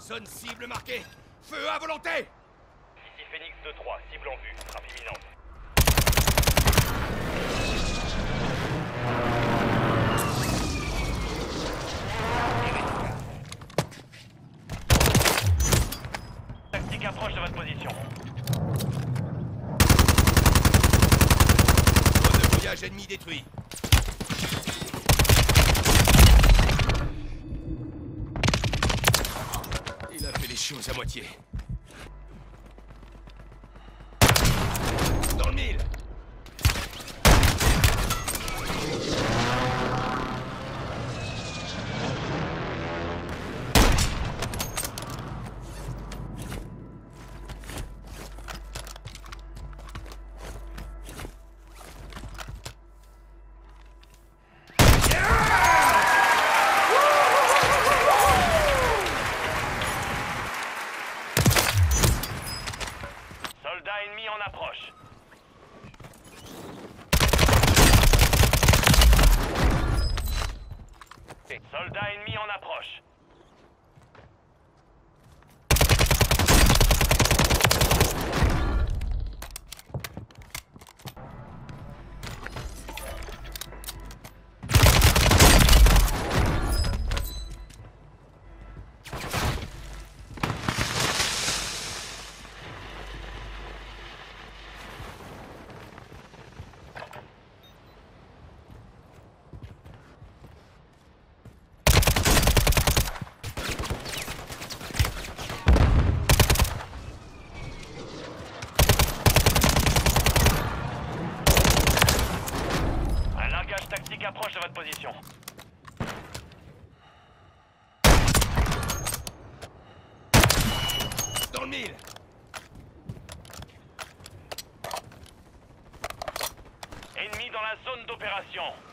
Zone cible marquée. Feu à volonté. Ici Phoenix 2-3, cible en vue, frappe imminente. Tactique approche de votre position. Zone de fouillage ennemi détruit. Il a fait les choses à moitié. Dans le mille. Soldat ennemi en approche. Soldat ennemi en approche. Un largage tactique approche de votre position. Dans le mille. Ennemi dans la zone d'opération.